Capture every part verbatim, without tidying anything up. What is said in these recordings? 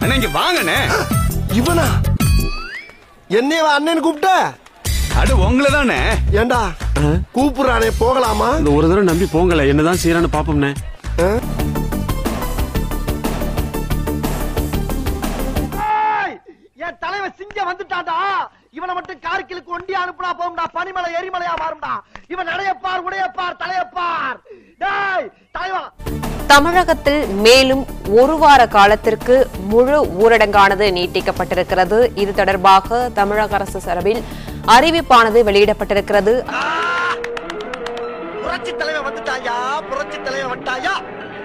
அண்ணா இங்க வாங்கண்ணே. இவனா என்னைய அண்ணன் கூப்பிட்ட? அடு உங்களை தானே. ஏண்டா கூப்பிடுறானே போகலாமா? இந்த ஒரு தடவை நம்பி போங்கல, என்னதான் செய்யறான்னு பாப்போம்னே. என் தலைவன் சிங்கம் வந்துட்டான்டா. இவனை மட்டும் கார்கிலுக்கு ஒண்டி அனுப்புனா போகும்டா, பனிமலை எரிமலையா மாறும்டா. இவன் நடையப்பார் உடையப்பார் தலையப்பார். டேய் தலைவா. தமிழகத்தில் மேலும் ஒரு வார காலத்திற்கு முழு ஊரடங்கானது நீட்டிக்கப்பட்டிருக்கிறது. இது தொடர்பாக தமிழக அரசு சார்பில் அறிவிப்பானது வெளியிடப்பட்டிருக்கிறது. புரட்சி தலைவர் வந்துட்டாயா, புரட்சி தலைவர் வந்துட்டாயா.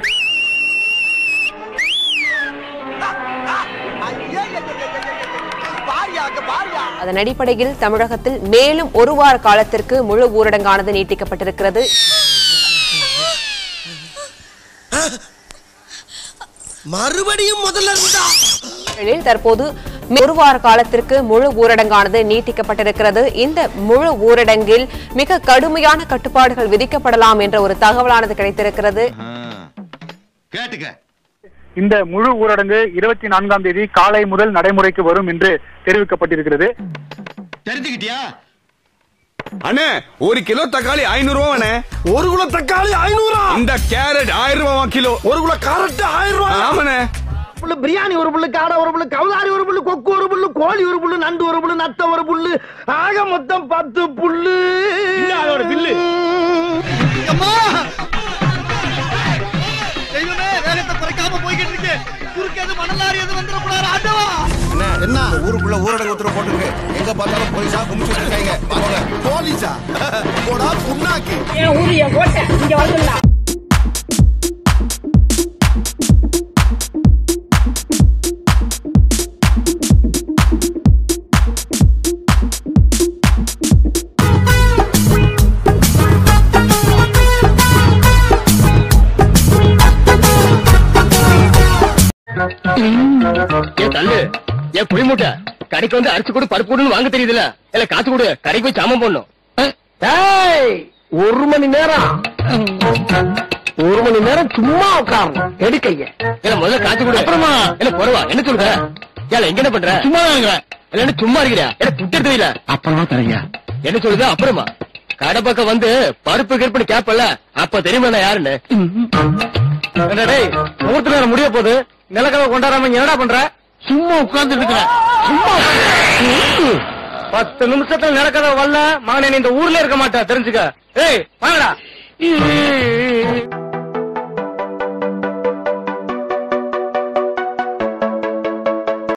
அதன் அடிப்படையில் தமிழகத்தில் மேலும் ஒரு வார காலத்திற்கு முழு ஊரடங்கானது நீட்டிக்கப்பட்டிருக்கிறது. மறுபடியும் முதல்ல இருந்தா தற்போது ஒரு வார காலத்திற்கு முழு ஊரடங்கானது நீட்டிக்கப்பட்டிருக்கிறது. இந்த முழு ஊரடங்கில் மிக கடுமையான கட்டுப்பாடுகள் விதிக்கப்படலாம் என்ற ஒரு தகவலானது கிடைத்திருக்கிறது. இந்த முழு ஊரடங்கு இருபத்தி நான்காம் தேதி காலை முதல் நடைமுறைக்கு வரும் என்று தெரிவிக்கப்பட்டிருக்கிறது. தெரிஞ்சுக்கிட்டியா அண்ணே? ஒரு கிலோ தக்காளி ஐநூறு ரூபாய். ஒரு கிலோ தக்காளி ஐநூறு. இந்த கேரட் ஆயிரம் ரூபாய் கிலோ. ஒரு கிலோ கேரட் ஆயிரம் ரூபாய். ஆமாண்ணே. புல்லு பிரியாணி ஒரு புல்லு, காடை ஒரு புல்லு, கவுதாரி ஒரு புல்லு, கொக்கு ஒரு புல்லு, கோழி ஒரு புல்லு, நண்டு ஒரு புல்லு, நத்த ஒரு புல்லு, ஆக மொத்தம் பத்து புல்லு. அதோட பில்லு. தெய்வமே, வேகத்தை குறைக்காம போய்கிட்டு இருக்கு. குறுக்கேது மணலாரி எது வந்துடக்கூடாது. ஆண்டவா என்ன ஊருக்குள்ள ஊரடங்கு உத்தரவு போட்டுருக்கு. எங்க பார்த்தாலும் போலீஸா கும்பிட்டு இருக்காங்க. போலீஸா போடா புண்ணாக்கி. ஏன் ஊரிய ஓட்ட இங்க வந்துடலாம். ஏன் தள்ளு, ஏன் புளி மூட்டை கடைக்கு வந்து அரிசி கூட பருப்பு கூட வாங்க தெரியுதுல, இல்ல காசு கூட கடைக்கு போய் சாமம் போடணும். ஒரு மணி நேரம் ஒரு மணி நேரம் சும்மா உட்காரணும். எடுக்கைய இல்ல முதல்ல காசு கூட அப்புறமா இல்ல போறவா என்ன சொல்ற? ஏல எங்க என்ன பண்ற? சும்மா இல்ல சும்மா இருக்கிறியா? இல்ல புட்டு எடுத்தீங்களா? அப்புறமா தரீங்க என்ன சொல்லுது? அப்புறமா கடை பக்கம் வந்து பருப்பு கிருப்புன்னு கேப்பல, அப்ப தெரியுமா நான் யாருன்னு. முகூர்த்த நேரம் முடிய போது நிலக்கதை கொண்டாடாம என்னடா பண்ற? சும்மா உட்கார்ந்து இருக்கிற. சும்மா பத்து நிமிஷத்துல நிலக்கதை வரல மகனே, இந்த ஊர்ல இருக்க மாட்டா தெரிஞ்சுக்க. ஏய் வாங்கடா.